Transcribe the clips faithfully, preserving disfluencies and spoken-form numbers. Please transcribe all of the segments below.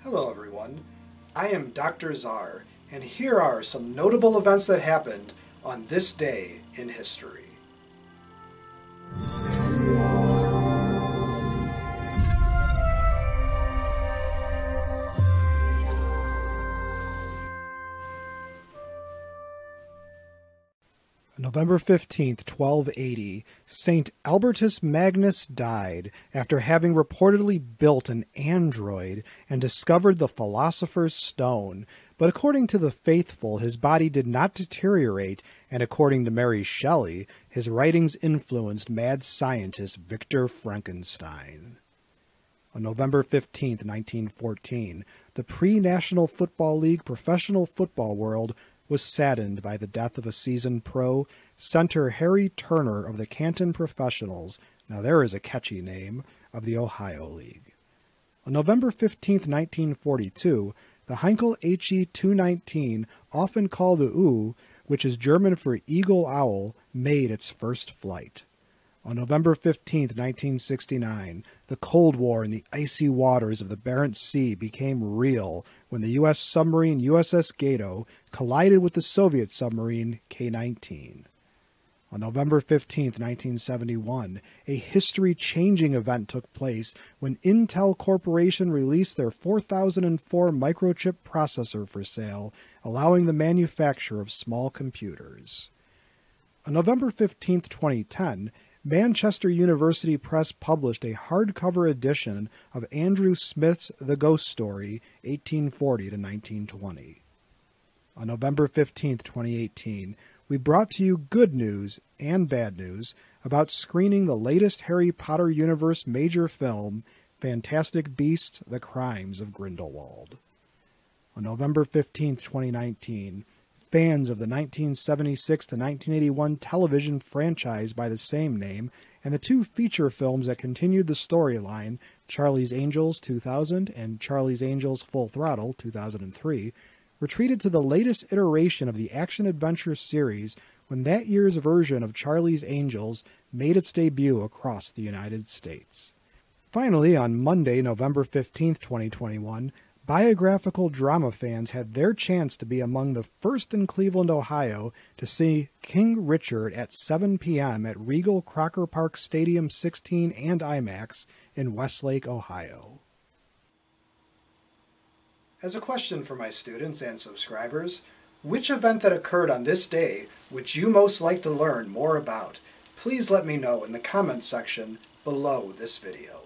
Hello everyone, I am Doctor Czar, and here are some notable events that happened on this day in history. November fifteenth, twelve eighty, Saint Albertus Magnus died after having reportedly built an android and discovered the Philosopher's Stone, but according to the faithful, his body did not deteriorate, and according to Mary Shelley, his writings influenced mad scientist Victor Frankenstein. On November fifteenth, nineteen fourteen, the pre-National Football League professional football world was saddened by the death of a seasoned pro, center Harry Turner of the Canton Professionals, now there is a catchy name, of the Ohio League. On November fifteenth, nineteen forty-two, the Heinkel H E two nineteen, often called the U, which is German for eagle owl, made its first flight. On November fifteenth, nineteen sixty-nine, the Cold War in the icy waters of the Barents Sea became real when the U S submarine U S S Gato collided with the Soviet submarine K nineteen. On November fifteenth, nineteen seventy-one, a history-changing event took place when Intel Corporation released their four thousand four microchip processor for sale, allowing the manufacture of small computers. On November fifteenth, twenty ten, Manchester University Press published a hardcover edition of Andrew Smith's The Ghost Story, eighteen forty to nineteen twenty. On November fifteenth, twenty eighteen, we brought to you good news and bad news about screening the latest Harry Potter universe major film, Fantastic Beasts: The Crimes of Grindelwald. On November fifteenth, twenty nineteen, fans of the nineteen seventy-six to nineteen eighty-one television franchise by the same name and the two feature films that continued the storyline, Charlie's Angels two thousand and Charlie's Angels Full Throttle two thousand three, were treated to the latest iteration of the action-adventure series when that year's version of Charlie's Angels made its debut across the United States. Finally, on Monday, November fifteenth, twenty twenty-one, biographical drama fans had their chance to be among the first in Cleveland, Ohio, to see King Richard at seven p m at Regal Crocker Park Stadium sixteen and IMAX in Westlake, Ohio. As a question for my students and subscribers, which event that occurred on this day would you most like to learn more about? Please let me know in the comments section below this video.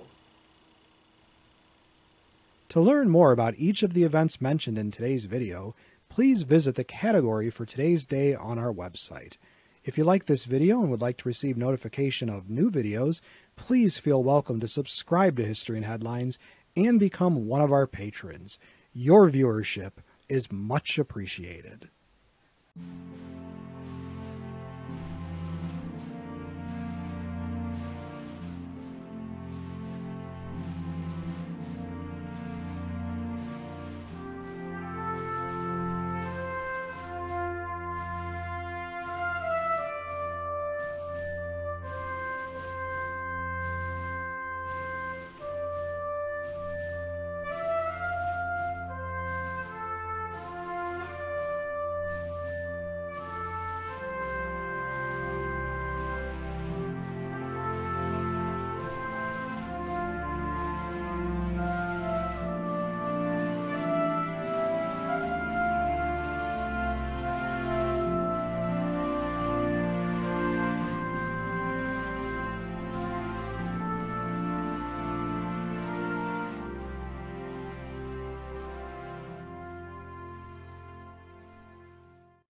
To learn more about each of the events mentioned in today's video, please visit the category for today's day on our website. If you like this video and would like to receive notification of new videos, please feel welcome to subscribe to History in Headlines and become one of our patrons. Your viewership is much appreciated.